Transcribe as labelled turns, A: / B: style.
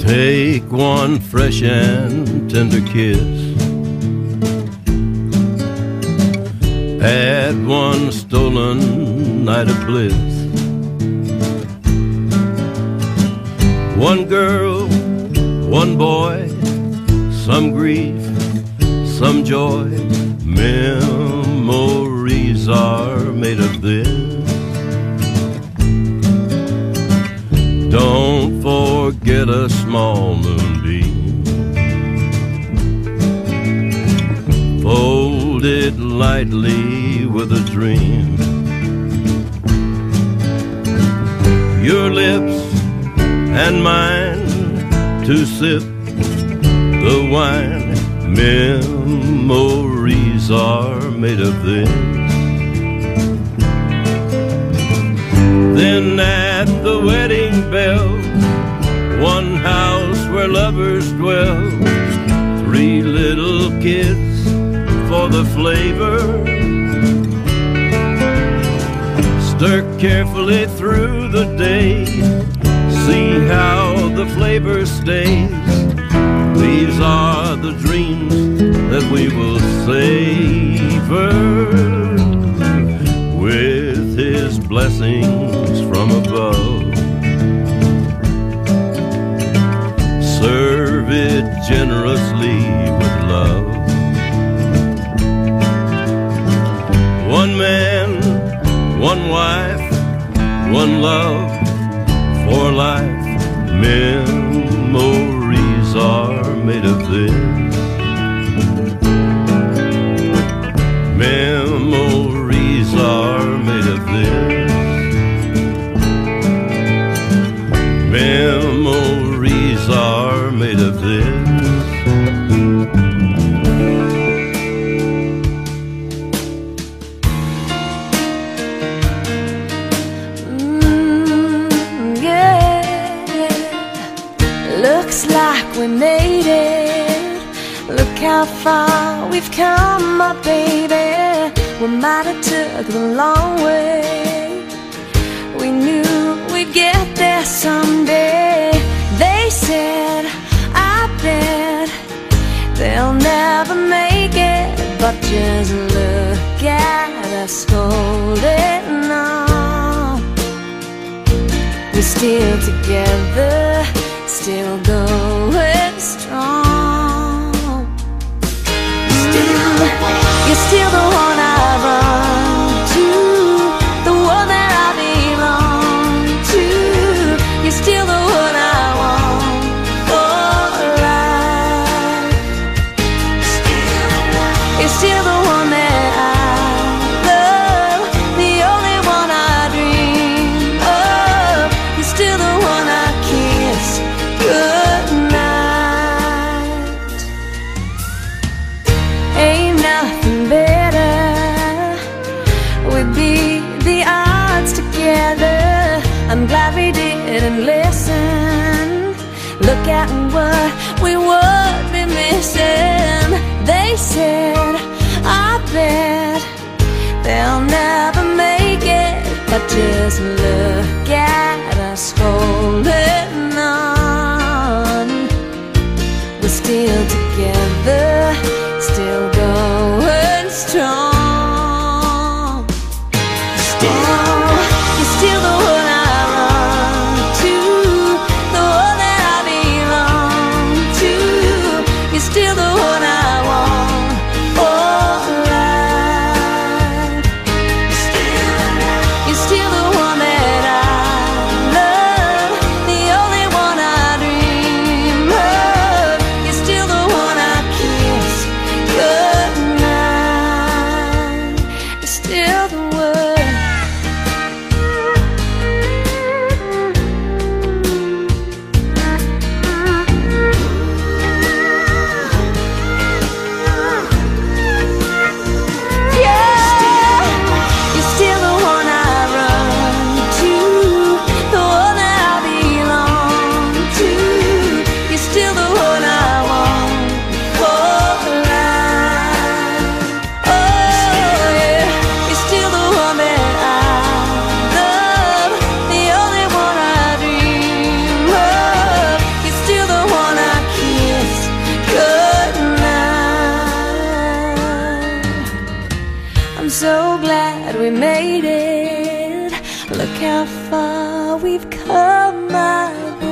A: Take one fresh and tender kiss, add one stolen night of bliss. One girl, one boy, some grief, some joy. Memories are made of this. Don't forget a small moonbeam, fold it lightly with a dream. Your lips and mine to sip the wine. Memories are made of this. Then at the wedding bell, one house where lovers dwell, 3 little kids for the flavor. Stir carefully through the day, see how the flavor stays. These are the dreams that we will savor, with His blessings from above. Serve it generously with love. One man, one wife, one love for life. Memories are made of this. Memories are made of this. Memories are made of this.
B: Looks like we made it. Look how far we've come, my baby. We might have took the long way. We knew we'd get there someday. They said, I bet they'll never make it, but just look at us holding on. We're still together, still going strong. Still, you're still the one I run to, the one that I belong to. You're still the one I want for life. You're still the one that I love, the only one I dream of. You're still the one I kiss good night. Ain't nothing better. We'd beat the odds together. I'm glad we didn't listen. Look at what we would be missing. They said, I bet they'll never make it, but just look at us holding on. We're still together, still going strong. Still, you're still the one I run to, the one that I belong to. You're still the one I want for life. You're still the one that I I'm so glad we made it. Look how far we've come, my